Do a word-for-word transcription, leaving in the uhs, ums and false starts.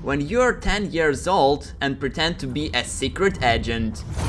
when you're ten years old and pretend to be a secret agent.